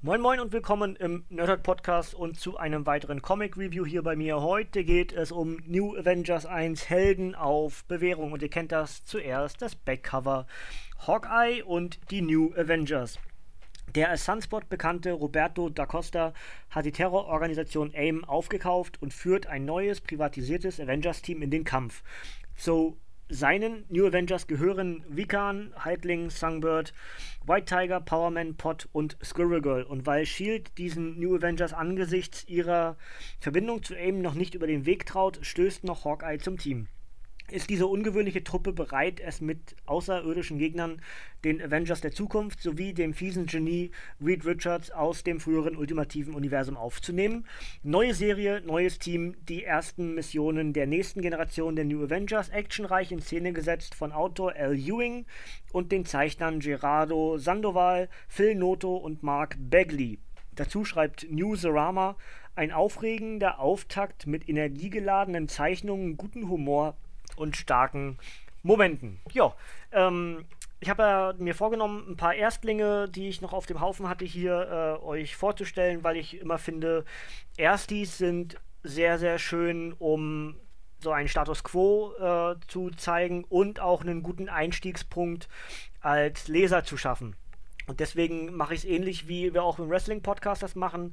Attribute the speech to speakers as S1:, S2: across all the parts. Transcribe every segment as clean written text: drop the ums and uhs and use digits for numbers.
S1: Moin Moin und willkommen im Nerdhurt Podcast und zu einem weiteren Comic Review hier bei mir. Heute geht es um New Avengers 1 Helden auf Bewährung und ihr kennt das zuerst, das Backcover Hawkeye und die New Avengers. Der als Sunspot bekannte Roberto da Costa hat die Terrororganisation AIM aufgekauft und führt ein neues privatisiertes Avengers-Team in den Kampf. Zu seinen New Avengers gehören Wiccan, Halbling, Songbird, White Tiger, Powerman, Pot und Squirrel Girl. Und weil S.H.I.E.L.D. diesen New Avengers angesichts ihrer Verbindung zu AIM noch nicht über den Weg traut, stößt noch Hawkeye zum Team. Ist diese ungewöhnliche Truppe bereit, es mit außerirdischen Gegnern, den Avengers der Zukunft sowie dem fiesen Genie Reed Richards aus dem früheren ultimativen Universum aufzunehmen? Neue Serie, neues Team, die ersten Missionen der nächsten Generation der New Avengers, actionreich in Szene gesetzt von Autor Al Ewing und den Zeichnern Gerardo Sandoval, Phil Noto und Mark Bagley. Dazu schreibt Newsarama, ein aufregender Auftakt mit energiegeladenen Zeichnungen, gutem Humor und starken Momenten. Ja, ich habe ja mir vorgenommen, ein paar Erstlinge, die ich noch auf dem Haufen hatte, hier euch vorzustellen, weil ich immer finde, Erstis sind sehr, sehr schön, um so einen Status Quo zu zeigen und auch einen guten Einstiegspunkt als Leser zu schaffen. Und deswegen mache ich es ähnlich, wie wir auch im Wrestling-Podcast das machen.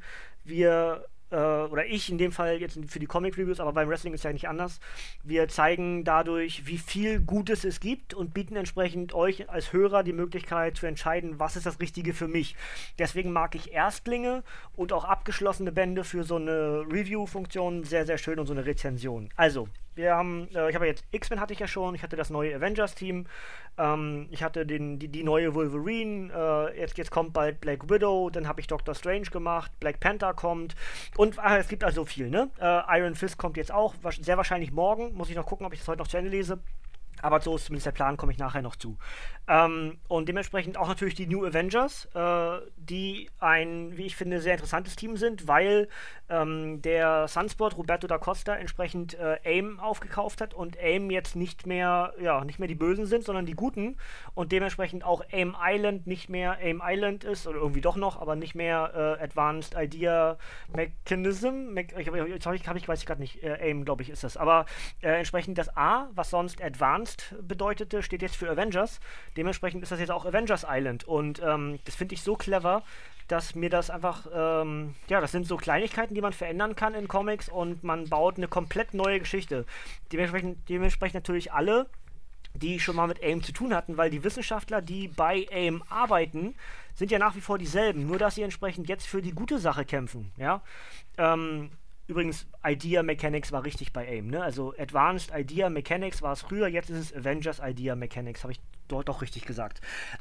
S1: Oder ich in dem Fall jetzt für die Comic-Reviews, aber beim Wrestling ist ja nicht anders. Wir zeigen dadurch, wie viel Gutes es gibt und bieten entsprechend euch als Hörer die Möglichkeit zu entscheiden, was ist das Richtige für mich. Deswegen mag ich Erstlinge und auch abgeschlossene Bände für so eine Review-Funktion sehr, sehr schön und so eine Rezension. Also, ich habe jetzt X-Men hatte ich ja schon, ich hatte das neue Avengers-Team, ich hatte die neue Wolverine, jetzt kommt bald Black Widow, dann habe ich Doctor Strange gemacht, Black Panther kommt und es gibt also viel, ne? Iron Fist kommt jetzt auch, sehr wahrscheinlich morgen, muss ich noch gucken, ob ich das heute noch zu Ende lese. Aber so ist zumindest der Plan, komme ich nachher noch zu. Und dementsprechend auch natürlich die New Avengers, die ein, wie ich finde, sehr interessantes Team sind, weil der Sunspot Roberto da Costa entsprechend AIM aufgekauft hat und AIM jetzt nicht mehr die Bösen sind, sondern die Guten und dementsprechend auch AIM Island nicht mehr AIM Island ist, oder irgendwie doch noch, aber nicht mehr Advanced Idea Mechanism. Weiß ich gerade nicht, AIM, glaube ich, ist das. Aber entsprechend das A, was sonst Advanced bedeutete, steht jetzt für Avengers. Dementsprechend ist das jetzt auch Avengers Island. Und das finde ich so clever, dass mir das einfach, das sind so Kleinigkeiten, die man verändern kann in Comics und man baut eine komplett neue Geschichte. Dementsprechend natürlich alle, die schon mal mit AIM zu tun hatten, weil die Wissenschaftler, die bei AIM arbeiten, sind ja nach wie vor dieselben, nur dass sie entsprechend jetzt für die gute Sache kämpfen, ja. Übrigens, Idea Mechanics war richtig bei AIM, ne? Also Advanced Idea Mechanics war es früher, jetzt ist es Avengers Idea Mechanics, habe ich dort doch richtig gesagt.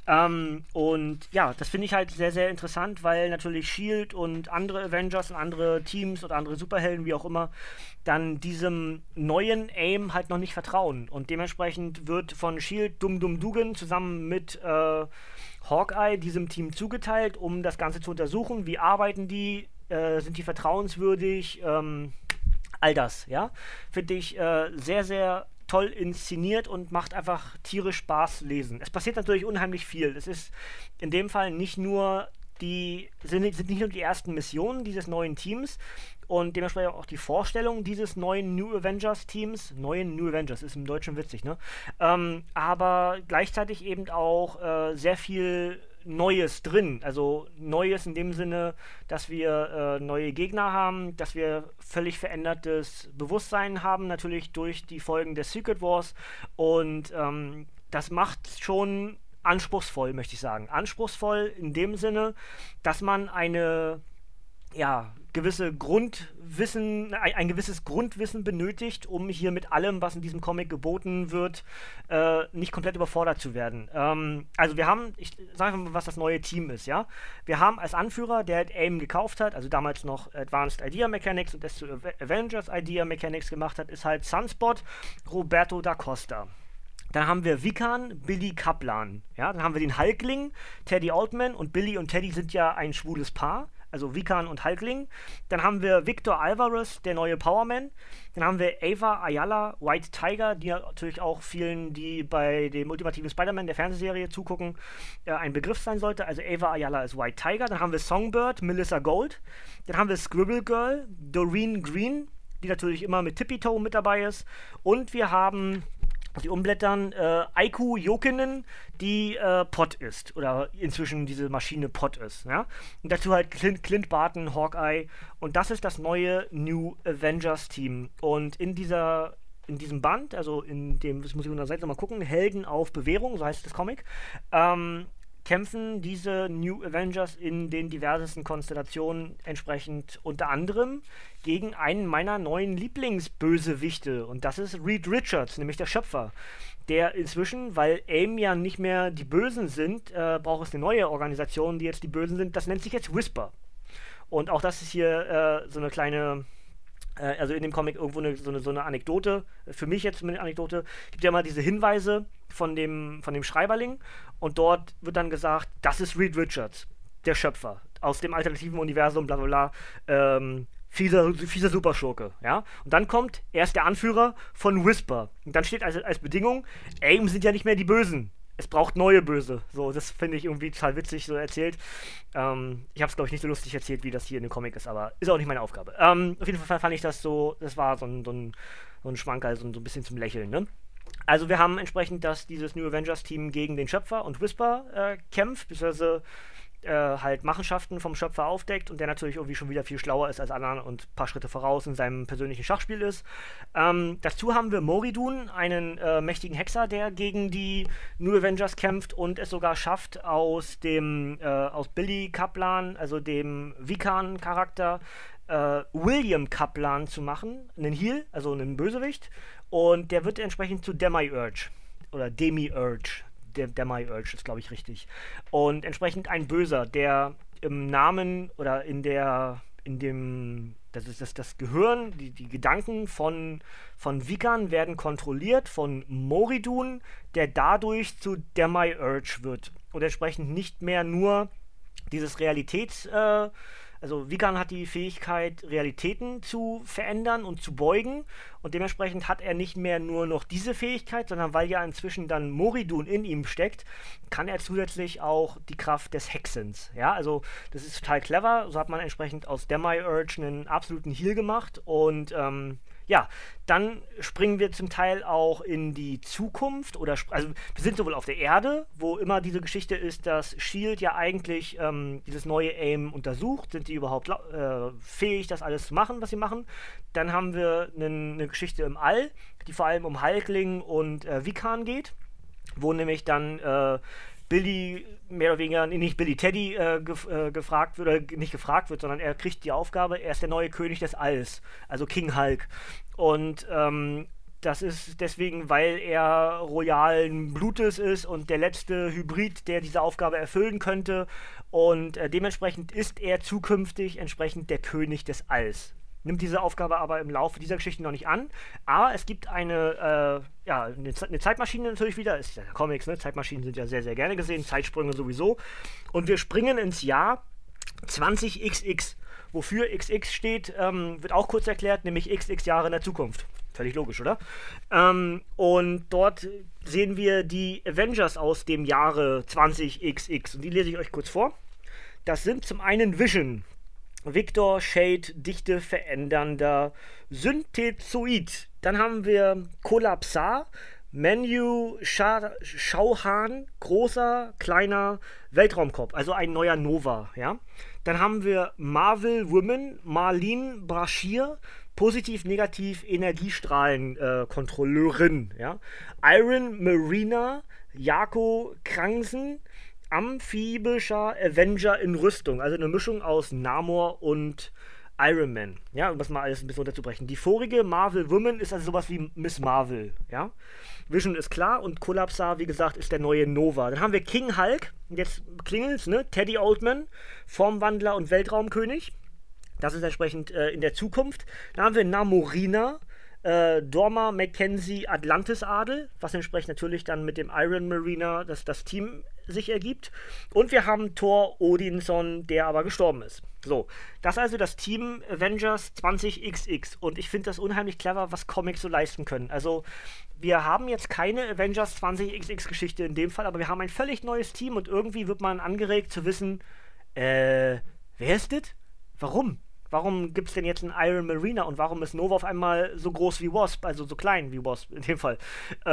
S1: Und ja, das finde ich halt sehr, sehr interessant, weil natürlich S.H.I.E.L.D. und andere Avengers und andere Teams oder andere Superhelden, wie auch immer, dann diesem neuen AIM halt noch nicht vertrauen. Und dementsprechend wird von S.H.I.E.L.D. Dum Dugan zusammen mit Hawkeye diesem Team zugeteilt, um das Ganze zu untersuchen. Wie arbeiten die? Sind die vertrauenswürdig? All das, ja. Finde ich sehr, sehr toll inszeniert und macht einfach tierisch Spaß lesen. Es passiert natürlich unheimlich viel. Es ist in dem Fall nicht nur sind nicht nur die ersten Missionen dieses neuen Teams und dementsprechend auch die Vorstellung dieses neuen New Avengers Teams. Neuen New Avengers ist im Deutschen witzig, ne? Aber gleichzeitig eben auch sehr viel Neues drin. Also Neues in dem Sinne, dass wir neue Gegner haben, dass wir völlig verändertes Bewusstsein haben, natürlich durch die Folgen des Secret Wars. Und das macht schon anspruchsvoll, möchte ich sagen. Anspruchsvoll in dem Sinne, dass man ein gewisses Grundwissen benötigt, um hier mit allem, was in diesem Comic geboten wird, nicht komplett überfordert zu werden. Also ich sage mal, was das neue Team ist, ja. Wir haben als Anführer, der AIM gekauft hat, also damals noch Advanced Idea Mechanics und das zu Avengers Idea Mechanics gemacht hat, ist halt Sunspot Roberto da Costa. Dann haben wir Wiccan, Billy Kaplan. Ja, dann haben wir den Hulkling, Teddy Altman und Billy und Teddy sind ja ein schwules Paar. also Vikan und Hulkling. Dann haben wir Victor Alvarez, der neue Powerman. Dann haben wir Ava Ayala, White Tiger, die natürlich auch vielen, die bei dem ultimativen Spider-Man der Fernsehserie zugucken, ein Begriff sein sollte. Also Ava Ayala ist White Tiger. Dann haben wir Songbird, Melissa Gold. Dann haben wir Scribble Girl, Doreen Green, die natürlich immer mit Tippy Toe mit dabei ist. Und wir haben die umblättern, Aiku Jokinen, die Pot ist. Oder inzwischen diese Maschine Pot ist. Ja? Und dazu halt Clint Barton, Hawkeye. Und das ist das neue New Avengers Team. Und in diesem Band, also in dem, das muss ich unter der Seite nochmal gucken, Helden auf Bewährung, so heißt das Comic, kämpfen diese New Avengers in den diversesten Konstellationen entsprechend unter anderem gegen einen meiner neuen Lieblingsbösewichte. Und das ist Reed Richards, nämlich der Schöpfer. Der inzwischen, weil AIM ja nicht mehr die Bösen sind, braucht es eine neue Organisation, die jetzt die Bösen sind. Das nennt sich jetzt Whisper. Und auch das ist hier so eine kleine... Also in dem Comic irgendwo so eine Anekdote, für mich jetzt eine Anekdote, gibt ja mal diese Hinweise von dem Schreiberling und dort wird dann gesagt, das ist Reed Richards, der Schöpfer, aus dem alternativen Universum, bla bla bla, fieser Superschurke, ja. Und dann kommt, er ist der Anführer von Whisper. Und dann steht als Bedingung, AIM sind ja nicht mehr die Bösen. Es braucht neue Böse. So, das finde ich irgendwie total witzig so erzählt. Ich habe es, glaube ich, nicht so lustig erzählt, wie das hier in dem Comic ist, aber ist auch nicht meine Aufgabe. Auf jeden Fall fand ich das so, das war so ein Schmankerl, so ein bisschen zum Lächeln, ne? Also wir haben entsprechend, dass dieses New Avengers Team gegen den Schöpfer und Whisper kämpft, beziehungsweise halt Machenschaften vom Schöpfer aufdeckt und der natürlich irgendwie schon wieder viel schlauer ist als andere und ein paar Schritte voraus in seinem persönlichen Schachspiel ist. Dazu haben wir Moridun, einen mächtigen Hexer, der gegen die New Avengers kämpft und es sogar schafft, aus Billy Kaplan, also dem Vikan-Charakter, William Kaplan zu machen, einen Heel, also einen Bösewicht, und der wird entsprechend zu Demiurge oder Demiurge. Der Demiurge ist, glaube ich, richtig. Und entsprechend ein Böser, der im Namen oder das ist das Gehirn, die Gedanken von Vikan werden kontrolliert von Moridun, der dadurch zu Demiurge wird. Und entsprechend nicht mehr nur dieses also Vikan hat die Fähigkeit, Realitäten zu verändern und zu beugen und dementsprechend hat er nicht mehr nur noch diese Fähigkeit, sondern weil ja inzwischen dann Moridun in ihm steckt, kann er zusätzlich auch die Kraft des Hexens. Ja, also das ist total clever, so hat man entsprechend aus Demiurge einen absoluten Heal gemacht und ja, dann springen wir zum Teil auch in die Zukunft also wir sind sowohl auf der Erde, wo immer diese Geschichte ist, dass S.H.I.E.L.D. ja eigentlich dieses neue AIM untersucht, sind die überhaupt fähig, das alles zu machen, was sie machen. Dann haben wir eine Geschichte im All, die vor allem um Hulkling und Vikan geht, wo nämlich dann Billy, mehr oder weniger, nicht Billy, Teddy gefragt wird, oder nicht gefragt wird, sondern er kriegt die Aufgabe, er ist der neue König des Alls, also King Hulk. Und das ist deswegen, weil er royalen Blutes ist und der letzte Hybrid, der diese Aufgabe erfüllen könnte. Und dementsprechend ist er zukünftig entsprechend der König des Alls. Nimmt diese Aufgabe aber im Laufe dieser Geschichte noch nicht an. Aber es gibt eine Zeitmaschine natürlich wieder. Es ist ja Comics, ne? Zeitmaschinen sind ja sehr, sehr gerne gesehen. Zeitsprünge sowieso. Und wir springen ins Jahr 20XX. Wofür XX steht, wird auch kurz erklärt, nämlich XX Jahre in der Zukunft. Völlig logisch, oder? Und dort sehen wir die Avengers aus dem Jahre 20XX. Und die lese ich euch kurz vor. Das sind zum einen Vision, Victor, Shade, Dichte verändernder Synthezoid. Dann haben wir Kollapsar, Menu, Schauhan, großer, kleiner Weltraumkopf, also ein neuer Nova, ja. Dann haben wir Marvel Woman, Marlene Brashear, positiv, negativ, Energiestrahlen Kontrolleurin, ja. Iron Marina, Jako Krangsen, amphibischer Avenger in Rüstung, also eine Mischung aus Namor und Iron Man, ja, um das mal alles ein bisschen runterzubrechen. Die vorige Marvel Woman ist also sowas wie Miss Marvel, ja. Vision ist klar und Kollapsar, wie gesagt, ist der neue Nova. Dann haben wir King Hulk, jetzt klingelt's, ne, Teddy Oldman, Formwandler und Weltraumkönig. Das ist entsprechend in der Zukunft. Dann haben wir Namorina, Dorma Mackenzie Atlantis Adel, was entsprechend natürlich dann mit dem Iron Mariner das Team sich ergibt. Und wir haben Thor Odinson, der aber gestorben ist. So, das ist also das Team Avengers 20XX. Und ich finde das unheimlich clever, was Comics so leisten können. Also, wir haben jetzt keine Avengers 20XX-Geschichte in dem Fall, aber wir haben ein völlig neues Team und irgendwie wird man angeregt zu wissen, wer ist das? Warum? Warum gibt es denn jetzt einen Iron Mariner und warum ist Nova auf einmal so groß wie Wasp, also so klein wie Wasp in dem Fall?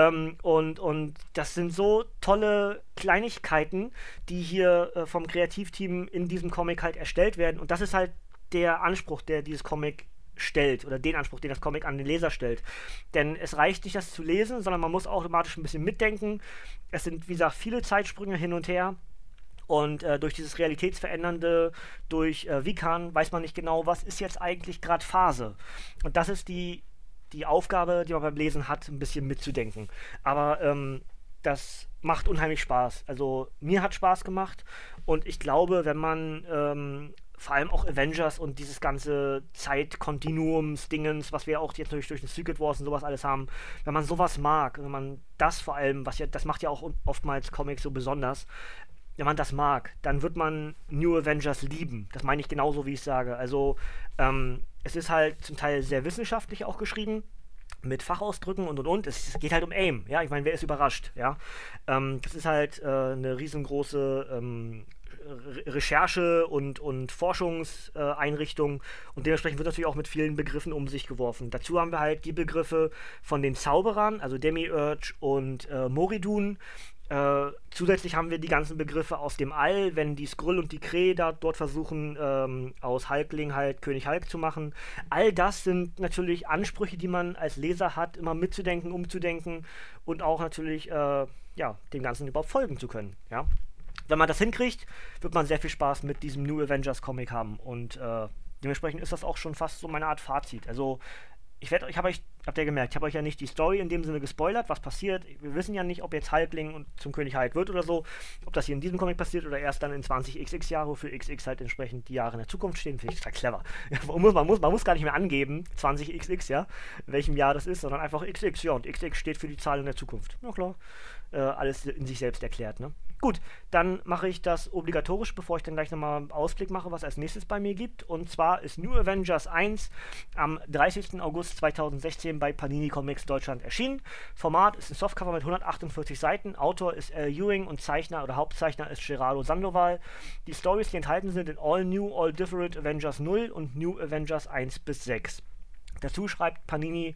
S1: Und das sind so tolle Kleinigkeiten, die hier vom Kreativteam in diesem Comic halt erstellt werden. Und das ist halt der Anspruch, der dieses Comic stellt oder den Anspruch, den das Comic an den Leser stellt. Denn es reicht nicht, das zu lesen, sondern man muss automatisch ein bisschen mitdenken. Es sind, wie gesagt, viele Zeitsprünge hin und her. Und durch dieses Realitätsverändernde, durch Vikan, weiß man nicht genau, was ist jetzt eigentlich gerade Phase. Und das ist die Aufgabe, die man beim Lesen hat, ein bisschen mitzudenken. Aber das macht unheimlich Spaß. Also mir hat Spaß gemacht und ich glaube, wenn man vor allem auch Avengers und dieses ganze Zeitkontinuums-Dingens, was wir auch jetzt natürlich durch den Secret Wars und sowas alles haben, wenn man sowas mag, wenn man das vor allem, was ja, das macht ja auch oftmals Comics so besonders, wenn man das mag, dann wird man New Avengers lieben. Das meine ich genauso, wie ich sage. Also, es ist halt zum Teil sehr wissenschaftlich auch geschrieben, mit Fachausdrücken und. Es geht halt um AIM, ja. Ich meine, wer ist überrascht, ja. Das ist halt eine riesengroße Recherche- und Forschungseinrichtung und dementsprechend wird natürlich auch mit vielen Begriffen um sich geworfen. Dazu haben wir halt die Begriffe von den Zauberern, also Demiurge und Moridun. Zusätzlich haben wir die ganzen Begriffe aus dem All, wenn die Skrull und die Kree dort versuchen, aus Hulkling halt König Hulk zu machen. All das sind natürlich Ansprüche, die man als Leser hat, immer mitzudenken, umzudenken und auch natürlich, dem Ganzen überhaupt folgen zu können, ja. Wenn man das hinkriegt, wird man sehr viel Spaß mit diesem New Avengers Comic haben und dementsprechend ist das auch schon fast so meine Art Fazit. Also habt ihr gemerkt, ich habe euch ja nicht die Story in dem Sinne gespoilert, was passiert. Wir wissen ja nicht, ob jetzt Hulkling und zum König Hulk wird oder so, ob das hier in diesem Comic passiert oder erst dann in 20XX Jahre, für XX halt entsprechend die Jahre in der Zukunft stehen. Finde ich total clever. Man muss gar nicht mehr angeben, 20XX, ja, in welchem Jahr das ist, sondern einfach XX, ja, und XX steht für die Zahl in der Zukunft. Na klar, alles in sich selbst erklärt, ne? Gut, dann mache ich das obligatorisch, bevor ich dann gleich nochmal einen Ausblick mache, was als nächstes bei mir gibt. Und zwar ist New Avengers 1 am 30. August 2016 bei Panini Comics Deutschland erschienen. Format ist ein Softcover mit 148 Seiten. Autor ist Al Ewing und Zeichner oder Hauptzeichner ist Gerardo Sandoval. Die Stories, die enthalten sind in All New, All Different Avengers 0 und New Avengers 1 bis 6. Dazu schreibt Panini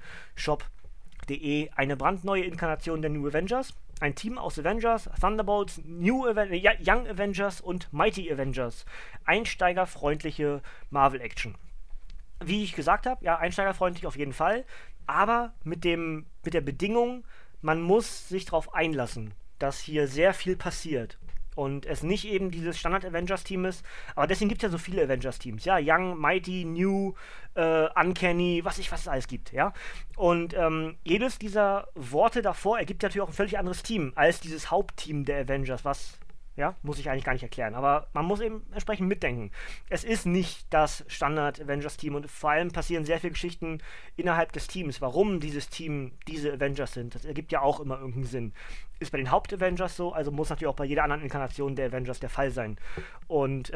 S1: Shop.de eine brandneue Inkarnation der New Avengers. Ein Team aus Avengers, Thunderbolts, Young Avengers und Mighty Avengers. Einsteigerfreundliche Marvel-Action. Wie ich gesagt habe, ja, einsteigerfreundlich auf jeden Fall, aber mit der Bedingung, man muss sich darauf einlassen, dass hier sehr viel passiert. Und es nicht eben dieses Standard-Avengers-Team ist. Aber deswegen gibt es ja so viele Avengers-Teams. Ja, Young, Mighty, New, Uncanny, was es alles gibt. Ja. Und jedes dieser Worte davor ergibt natürlich auch ein völlig anderes Team als dieses Hauptteam der Avengers, was, ja, muss ich eigentlich gar nicht erklären. Aber man muss eben entsprechend mitdenken. Es ist nicht das Standard-Avengers-Team und vor allem passieren sehr viele Geschichten innerhalb des Teams, warum dieses Team diese Avengers sind. Das ergibt ja auch immer irgendeinen Sinn. Ist bei den Haupt-Avengers so, also muss natürlich auch bei jeder anderen Inkarnation der Avengers der Fall sein. Und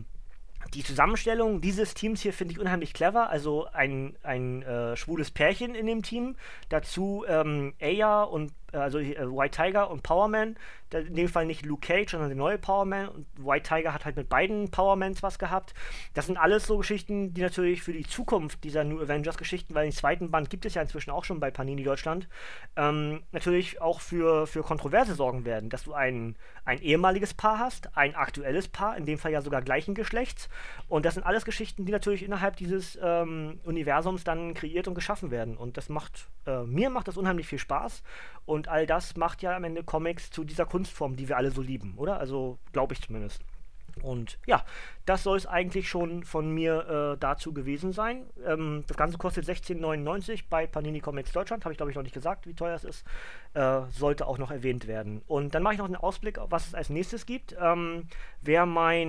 S1: die Zusammenstellung dieses Teams hier finde ich unheimlich clever. Also ein schwules Pärchen in dem Team. Dazu Aya und White Tiger und Powerman. In dem Fall nicht Luke Cage, sondern der neue Powerman. Und White Tiger hat halt mit beiden Powermans was gehabt. Das sind alles so Geschichten, die natürlich für die Zukunft dieser New Avengers-Geschichten, weil den zweiten Band gibt es ja inzwischen auch schon bei Panini Deutschland, natürlich auch für Kontroverse sorgen werden. Dass du ein ehemaliges Paar hast, ein aktuelles Paar, in dem Fall ja sogar gleichen Geschlechts. Und das sind alles Geschichten, die natürlich innerhalb dieses Universums dann kreiert und geschaffen werden. Und das mir macht das unheimlich viel Spaß. Und all das macht ja am Ende Comics zu dieser Kunstform, die wir alle so lieben, oder? Also glaube ich zumindest. Und ja, das soll es eigentlich schon von mir dazu gewesen sein. Das Ganze kostet 16,99 bei Panini Comics Deutschland. Habe ich, glaube ich, noch nicht gesagt, wie teuer es ist. Sollte auch noch erwähnt werden. Und dann mache ich noch einen Ausblick, was es als nächstes gibt. Wer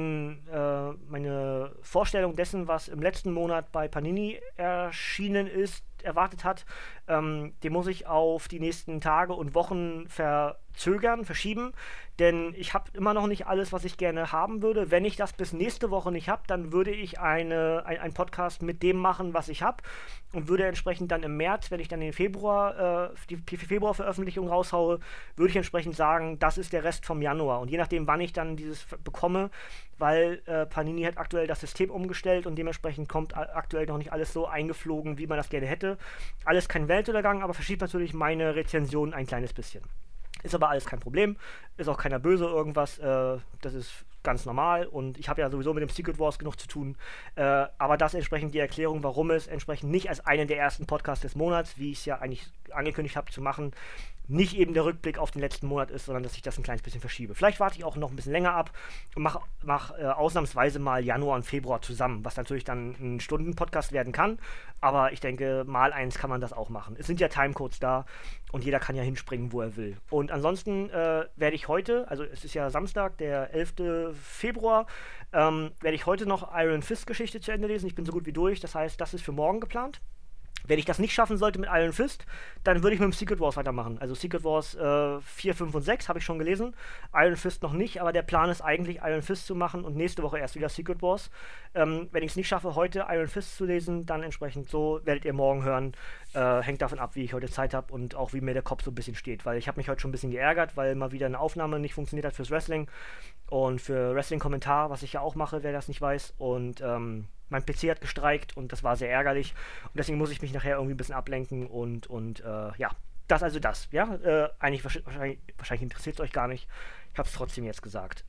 S1: meine Vorstellung dessen, was im letzten Monat bei Panini erschienen ist, erwartet hat, den muss ich auf die nächsten Tage und Wochen zögern, verschieben, denn ich habe immer noch nicht alles, was ich gerne haben würde. Wenn ich das bis nächste Woche nicht habe, dann würde ich einen Podcast mit dem machen, was ich habe und würde entsprechend dann im März, wenn ich dann den die Februar-Veröffentlichung raushaue, würde ich entsprechend sagen, das ist der Rest vom Januar. Und je nachdem, wann ich dann dieses bekomme, weil Panini hat aktuell das System umgestellt und dementsprechend kommt aktuell noch nicht alles so eingeflogen, wie man das gerne hätte. Alles kein Weltuntergang, aber verschiebt natürlich meine Rezension ein kleines bisschen. Ist aber alles kein Problem, ist auch keiner böse irgendwas, das ist ganz normal und ich habe ja sowieso mit dem Secret Wars genug zu tun, aber das entsprechend die Erklärung, warum es entsprechend nicht als einen der ersten Podcasts des Monats, wie ich es ja eigentlich angekündigt habe zu machen, nicht eben der Rückblick auf den letzten Monat ist, sondern dass ich das ein kleines bisschen verschiebe. Vielleicht warte ich auch noch ein bisschen länger ab und mach ausnahmsweise mal Januar und Februar zusammen, was natürlich dann ein Stunden-Podcast werden kann, aber ich denke, mal eins kann man das auch machen. Es sind ja Timecodes da und jeder kann ja hinspringen, wo er will. Und ansonsten werde ich heute, also es ist ja Samstag, der 11. Februar, werde ich heute noch Iron Fist Geschichte zu Ende lesen. Ich bin so gut wie durch, das heißt, das ist für morgen geplant. Wenn ich das nicht schaffen sollte mit Iron Fist, dann würde ich mit dem Secret Wars weitermachen. Also Secret Wars 4, 5 und 6 habe ich schon gelesen. Iron Fist noch nicht, aber der Plan ist eigentlich, Iron Fist zu machen und nächste Woche erst wieder Secret Wars. Wenn ich es nicht schaffe, heute Iron Fist zu lesen, dann entsprechend so, werdet ihr morgen hören. Hängt davon ab, wie ich heute Zeit habe und auch wie mir der Kopf so ein bisschen steht. Weil ich habe mich heute schon ein bisschen geärgert, weil mal wieder eine Aufnahme nicht funktioniert hat fürs Wrestling und für Wrestling-Kommentar, was ich ja auch mache, wer das nicht weiß. Und mein PC hat gestreikt und das war sehr ärgerlich. Und deswegen muss ich mich nachher irgendwie ein bisschen ablenken und ja, das also das. Ja, eigentlich wahrscheinlich interessiert es euch gar nicht. Ich habe es trotzdem jetzt gesagt.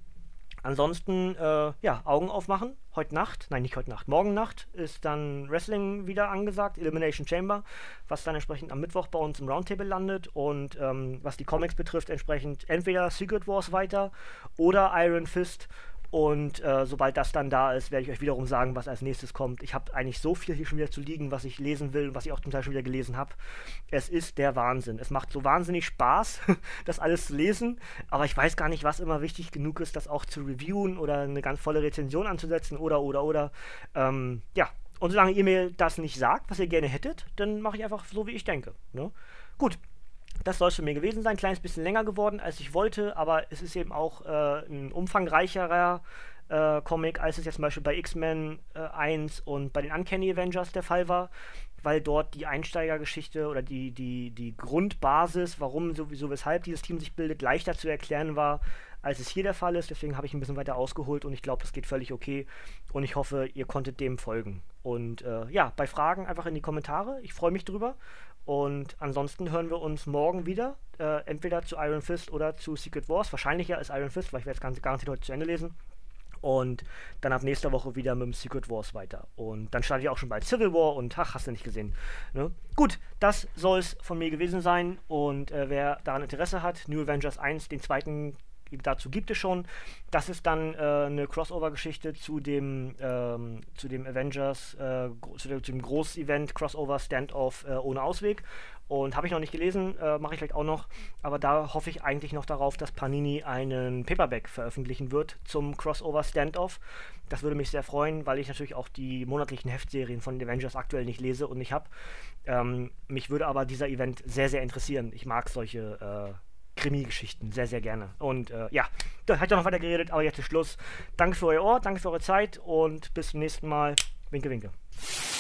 S1: Ansonsten, ja, Augen aufmachen. Heute Nacht, nein, nicht heute Nacht, morgen Nacht ist dann Wrestling wieder angesagt, Elimination Chamber, was dann entsprechend am Mittwoch bei uns im Roundtable landet und was die Comics betrifft, entsprechend entweder Secret Wars weiter oder Iron Fist. Und sobald das dann da ist, werde ich euch wiederum sagen, was als nächstes kommt. Ich habe eigentlich so viel hier schon wieder zu liegen, was ich lesen will und was ich auch zum Teil schon wieder gelesen habe. Es ist der Wahnsinn. Es macht so wahnsinnig Spaß, das alles zu lesen. Aber ich weiß gar nicht, was immer wichtig genug ist, das auch zu reviewen oder eine ganz volle Rezension anzusetzen oder. Ja, und solange ihr mir das nicht sagt, was ihr gerne hättet, dann mache ich einfach so, wie ich denke. Ne? Gut. Das soll es für mir gewesen sein. Ein kleines bisschen länger geworden, als ich wollte, aber es ist eben auch ein umfangreicherer Comic, als es jetzt zum Beispiel bei X-Men 1 und bei den Uncanny Avengers der Fall war, weil dort die Einsteigergeschichte oder die Grundbasis, warum sowieso weshalb dieses Team sich bildet, leichter zu erklären war, als es hier der Fall ist. Deswegen habe ich ein bisschen weiter ausgeholt und ich glaube, das geht völlig okay und ich hoffe, ihr konntet dem folgen. Und ja, bei Fragen einfach in die Kommentare. Ich freue mich drüber. Und ansonsten hören wir uns morgen wieder, entweder zu Iron Fist oder zu Secret Wars. Wahrscheinlicher ist Iron Fist, weil ich werde es garantiert heute zu Ende lesen. Und dann ab nächster Woche wieder mit dem Secret Wars weiter. Und dann starte ich auch schon bei Civil War und ach, hast du nicht gesehen. Ne? Gut, das soll es von mir gewesen sein. Und wer daran Interesse hat, New Avengers 1, den zweiten dazu gibt es schon. Das ist dann eine Crossover-Geschichte zu dem Avengers, zu dem Groß-Event Crossover Standoff ohne Ausweg. Und habe ich noch nicht gelesen, mache ich vielleicht auch noch. Aber da hoffe ich eigentlich noch darauf, dass Panini einen Paperback veröffentlichen wird zum Crossover Standoff. Das würde mich sehr freuen, weil ich natürlich auch die monatlichen Heftserien von den Avengers aktuell nicht lese und nicht habe. Mich würde aber dieser Event sehr, sehr interessieren. Ich mag solche Krimi-Geschichten sehr, sehr gerne. Und ja, da hat ja noch weiter geredet, aber jetzt ist Schluss. Danke für euer Ohr, danke für eure Zeit und bis zum nächsten Mal. Winke, winke.